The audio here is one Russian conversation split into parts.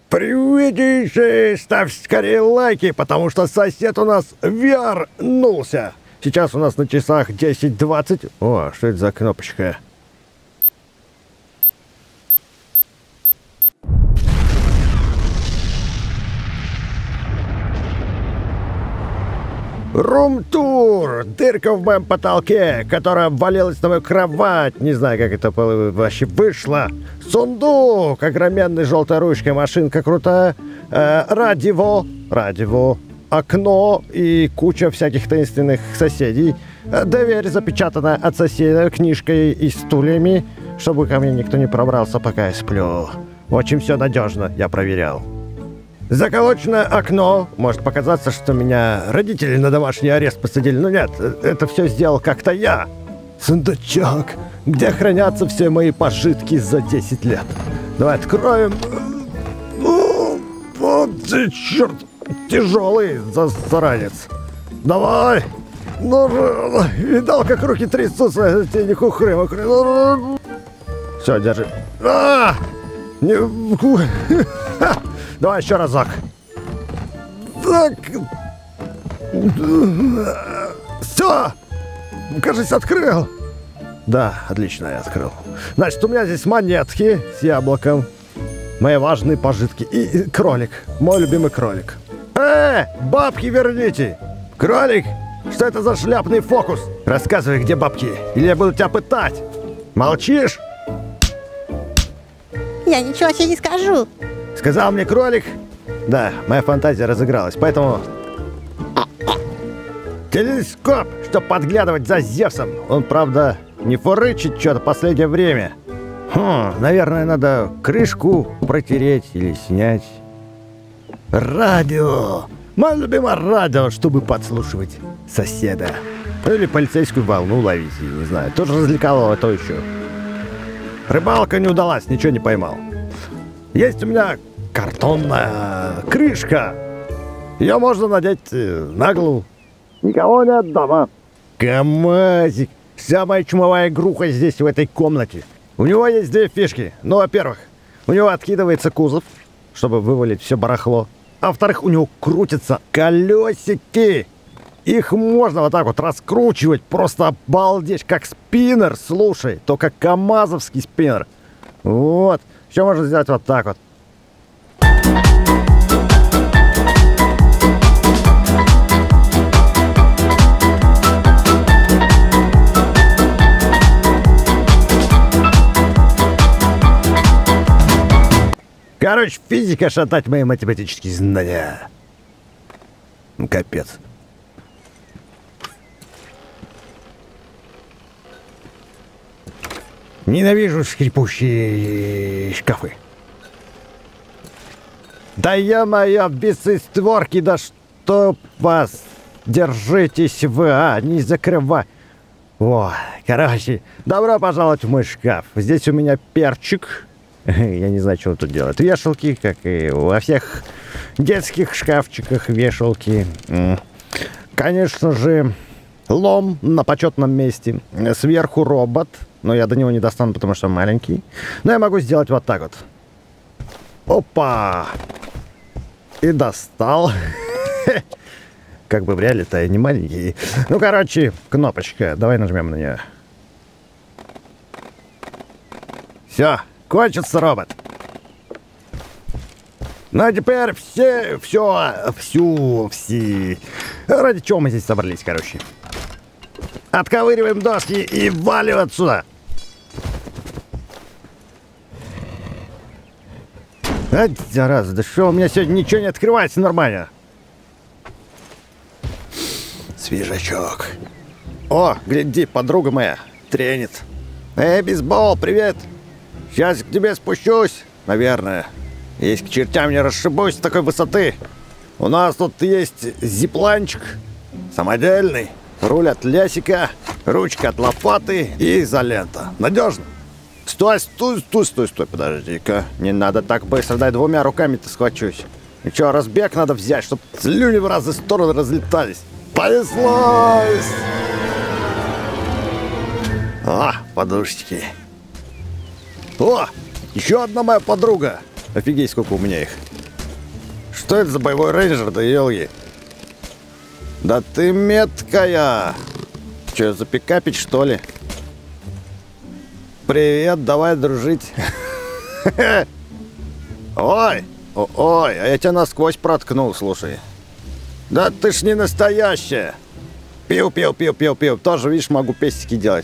Привидите, ставь скорее лайки, потому что сосед у нас вернулся. Сейчас у нас на часах 10:20. О, что это за кнопочка? Рум-тур! Дырка в моем потолке, которая обвалилась на мою кровать. Не знаю, как это вообще вышло. Сундук! Огроменной желтой ручкой, машинка крутая. Радио. Окно и куча всяких таинственных соседей. Дверь запечатана от соседа книжкой и стульями, чтобы ко мне никто не пробрался, пока я сплю. Очень все надежно, я проверял. Заколоченное окно. Может показаться, что меня родители на домашний арест посадили. Но нет, это все сделал как-то я. Сундучок, где хранятся все мои пожитки за 10 лет. Давай откроем. Вот ты, черт, тяжелый засранец. Давай. Ну, видал, как руки трясутся, тебе не хухры-мухры. Все, держи. Давай еще разок. Так. Все. Кажется, открыл. Да, отлично, я открыл. Значит, у меня здесь монетки с яблоком. Мои важные пожитки. И кролик. Мой любимый кролик. Бабки верните. Кролик, что это за шляпный фокус? Рассказывай, где бабки, или я буду тебя пытать. Молчишь? Я ничего себе не скажу. Сказал мне кролик. Да, моя фантазия разыгралась, поэтому... Телескоп, чтобы подглядывать за Зевсом. Он, правда, не фурычит что-то последнее время. Наверное, надо крышку протереть или снять. Радио. Мое любимое радио, чтобы подслушивать соседа. Или полицейскую волну ловить, я не знаю. Тоже развлекало, а то еще. Рыбалка не удалась, ничего не поймал. Есть у меня картонная крышка. Ее можно надеть на голову. Никого нет дома. КамАЗик. Вся моя чумовая игруха здесь, в этой комнате. У него есть две фишки. Ну, во-первых, у него откидывается кузов, чтобы вывалить все барахло. А во-вторых, у него крутятся колесики. Их можно вот так вот раскручивать. Просто обалдеть, как спиннер. Слушай, только камазовский спиннер. Вот. Еще можно сделать вот так вот. Короче, физика шатать мои математические знания. Капец. Ненавижу скрипучие шкафы. Да ё-моё, бесы створки, да чтоб вас! Держитесь вы, не закрывай. О, короче, добро пожаловать в мой шкаф. Здесь у меня перчик. Я не знаю, что он тут делает. Вешалки, как и во всех детских шкафчиках, вешалки. Конечно же, лом на почетном месте. Сверху робот. Но я до него не достану, потому что он маленький. Но я могу сделать вот так вот. Опа! И достал. Как бы в реале-то я не маленький. Ну, короче, кнопочка. Давай нажмем на нее. Все. Кончится робот. Ну а теперь все. Ради чего мы здесь собрались, короче? Отковыриваем доски и валим отсюда. Зараза, да что у меня сегодня ничего не открывается нормально. Свежачок. О, гляди, подруга моя тренит. Бейсбол, привет. Сейчас к тебе спущусь, наверное. Если к чертям не расшибусь с такой высоты. У нас тут есть зипланчик. Самодельный. Руль от лясика. Ручка от лопаты и изолента. Надежно. Стой, подожди-ка. Не надо так быстро, дай двумя руками-то схвачусь. И что, разбег надо взять, чтобы слюни в разные стороны разлетались. Понеслась! Подушечки. О, еще одна моя подруга. Офигеть, сколько у меня их. Что это за боевой рейнджер-то, елги? Да ты меткая! Че, за пикапить, что ли? Привет, давай дружить. Ой, ой, а я тебя насквозь проткнул, слушай. Да ты ж не настоящая. Пил. Тоже, видишь, могу пестики делать.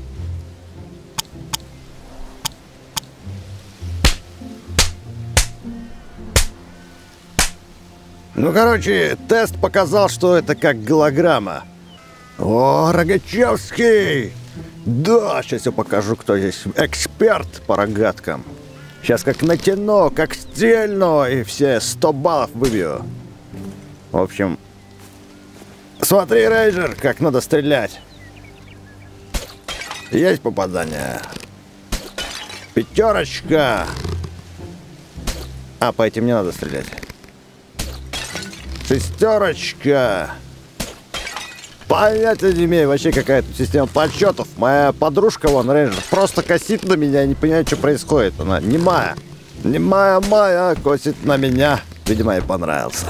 Ну, короче, тест показал, что это как голограмма. О, Рогачевский! Да, сейчас я покажу, кто здесь эксперт по рогаткам. Сейчас как натяну, как стрельну, и все 100 баллов выбью. В общем, смотри, рейнджер, как надо стрелять. Есть попадание. 5. А, по этим не надо стрелять. 6. Понятия не имею, вообще какая тут система подсчетов. Моя подружка, вон, рейнджер, просто косит на меня и не понимает, что происходит. Она немая. Немая косит на меня. Видимо, ей понравился.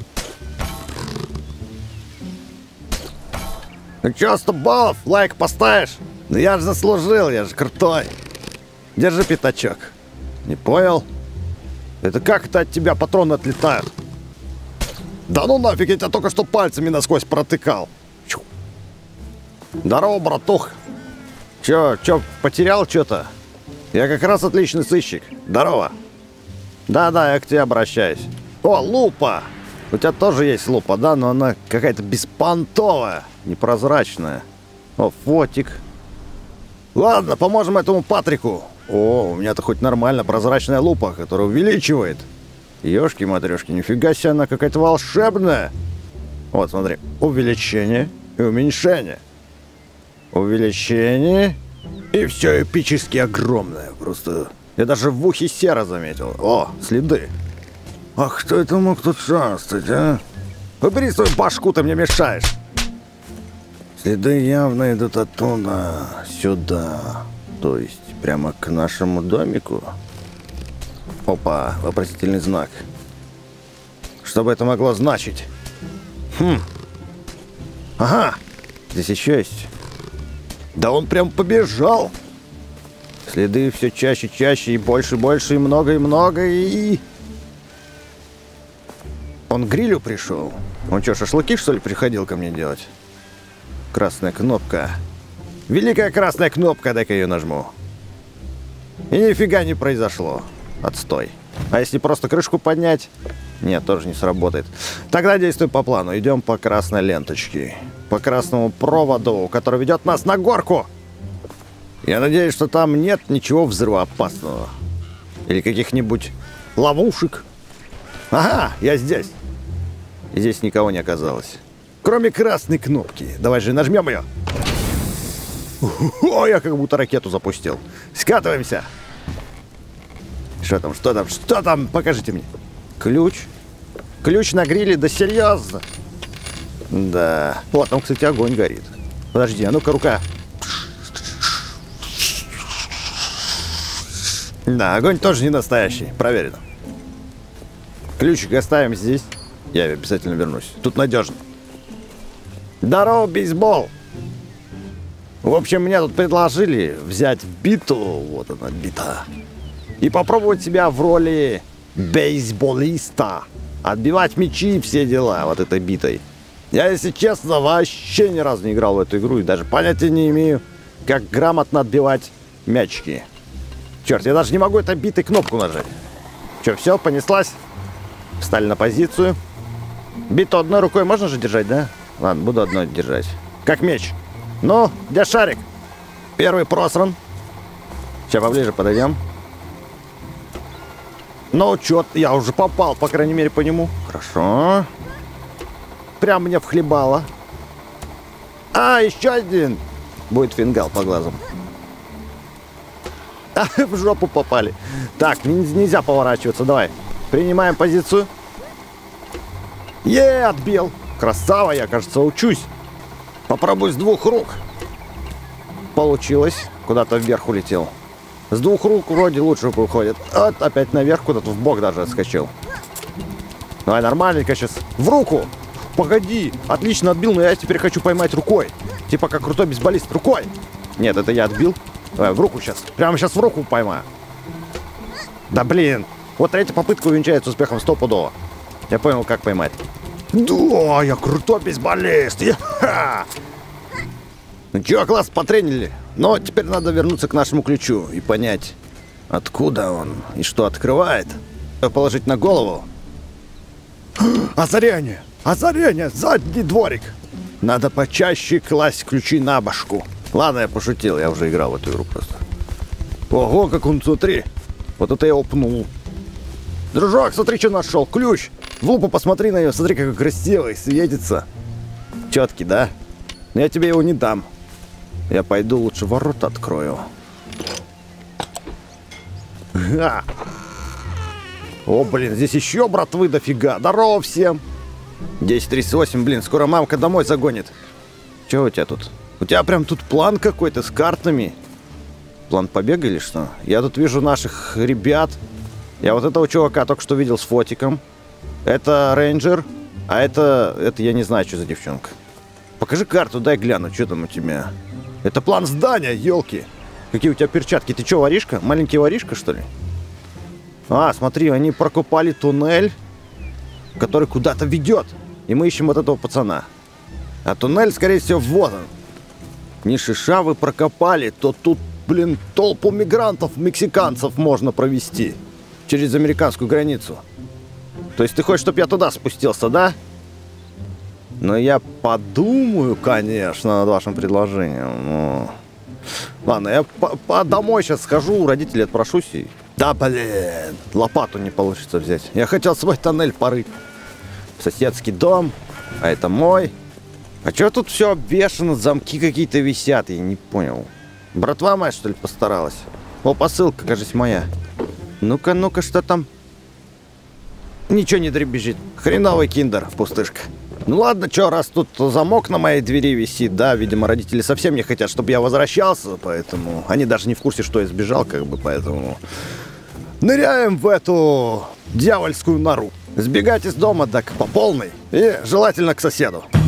Ну чё, 100 баллов? Лайк поставишь? Ну я же заслужил, я же крутой. Держи пятачок. Не понял? Это как это от тебя патроны отлетают? Да ну нафиг, я тебя только что пальцами насквозь протыкал. Здорово, братух. Чё, потерял что-то? Я как раз отличный сыщик. Здорово. Да, я к тебе обращаюсь. О, лупа! У тебя тоже есть лупа, да? Но она какая-то беспонтовая, непрозрачная. О, фотик. Ладно, поможем этому Патрику. О, у меня-то хоть нормально прозрачная лупа, которая увеличивает. Ёшки-матрёшки, нифига себе, она какая-то волшебная. Вот, смотри, увеличение и уменьшение. Увеличение. И все эпически огромное. Просто я даже в ухе сера заметил. О, следы. Ах, кто это мог тут шастать, а? Убери свою башку, ты мне мешаешь. Следы явно идут оттуда сюда. То есть прямо к нашему домику. Опа, вопросительный знак. Что бы это могло значить? Ага, здесь еще есть. Да он прям побежал. Следы все чаще и больше, и много, и... Он к грилю пришел. Он что, шашлыки, что ли, приходил ко мне делать? Красная кнопка. Великая красная кнопка, дай-ка ее нажму. И нифига не произошло. Отстой. А если просто крышку поднять? Нет, тоже не сработает. Тогда действуем по плану. Идем по красной ленточке. По красному проводу, который ведет нас на горку. Я надеюсь, что там нет ничего взрывоопасного. Или каких-нибудь ловушек. Ага, я здесь. И здесь никого не оказалось. Кроме красной кнопки. Давай же нажмем ее. О, я как будто ракету запустил. Скатываемся. Что там? Покажите мне. Ключ. Ключ на гриле, да серьезно. Да. Вот, там, кстати, огонь горит. Подожди, а ну-ка, рука. Да, огонь тоже не настоящий. Проверено. Ключик оставим здесь. Я обязательно вернусь. Тут надежно. Здорово, бейсбол. В общем, мне тут предложили взять биту. Вот она, бита. И попробовать себя в роли бейсболиста. Отбивать мячи и все дела вот этой битой. Я, если честно, вообще ни разу не играл в эту игру и даже понятия не имею, как грамотно отбивать мячики. Черт, я даже не могу этой битой кнопку нажать. Че, все, понеслась? Встали на позицию. Биту одной рукой можно же держать, да? Ладно, буду одной держать. Как меч. Ну, где шарик? Первый просран. Сейчас поближе подойдем. Ну, чё, я уже попал, по крайней мере, по нему. Хорошо. Прям мне вхлебало. А, еще один. Будет фингал по глазам. А, в жопу попали. Так, нельзя поворачиваться, давай. Принимаем позицию. Отбил. Красава, я, кажется, учусь. Попробуй с двух рук. Получилось. Куда-то вверх улетел. С двух рук вроде лучше выходит. Вот опять наверх, куда-то в бок даже отскочил. Давай, нормальненько сейчас. В руку! Погоди! Отлично отбил, но я теперь хочу поймать рукой. Типа как крутой бейсболист. Рукой! Нет, это я отбил. Давай, в руку сейчас. Прямо сейчас в руку поймаю. Да блин! Вот третья попытка увенчается успехом стопудово. Я понял, как поймать. Да, я крутой бейсболист! Я-ха! Ну чё, класс, потренили. Но теперь надо вернуться к нашему ключу и понять, откуда он и что открывает. Положить на голову. Озарение! Озарение! Задний дворик! Надо почаще класть ключи на башку. Ладно, я пошутил, я уже играл в эту игру просто. Ого, как он, смотри. Вот это я упнул. Дружок, смотри, что нашел. Ключ. В лупу посмотри на нее, смотри, какой красивый, светится. Четкий, да? Но я тебе его не дам. Я пойду лучше ворота открою. Ха. О, блин, здесь еще братвы дофига. Здорово всем. 10:38, блин, скоро мамка домой загонит. Че у тебя тут? У тебя прям тут план какой-то с картами. План побега или что? Я тут вижу наших ребят. Я вот этого чувака только что видел с фотиком. Это рейнджер. А это я не знаю, что за девчонка. Покажи карту, дай гляну, что там у тебя. Это план здания, елки. Какие у тебя перчатки? Ты что, воришка? Маленький воришка, что ли? А, смотри, они прокопали туннель, который куда-то ведет. И мы ищем вот этого пацана. А туннель, скорее всего, вот он. Не шиша вы прокопали, то тут, блин, толпу мигрантов, мексиканцев можно провести через американскую границу. То есть ты хочешь, чтобы я туда спустился, да? Но я подумаю, конечно, над вашим предложением. Но... Ладно, я домой сейчас схожу, у родителей отпрошусь и... Да, блин, лопату не получится взять. Я хотел свой тоннель порыть. Соседский дом, а это мой. А чё тут все обвешано, замки какие-то висят, я не понял. Братва моя, что ли, постаралась? О, посылка, кажется, моя. Ну-ка, ну-ка, что там? Ничего не дребезжит. Хреновый киндер, пустышка. Ну ладно, чё, раз тут замок на моей двери висит, да, видимо, родители совсем не хотят, чтобы я возвращался, поэтому... Они даже не в курсе, что я сбежал, как бы, поэтому... Ныряем в эту дьявольскую нору. Сбегать из дома так по полной и желательно к соседу.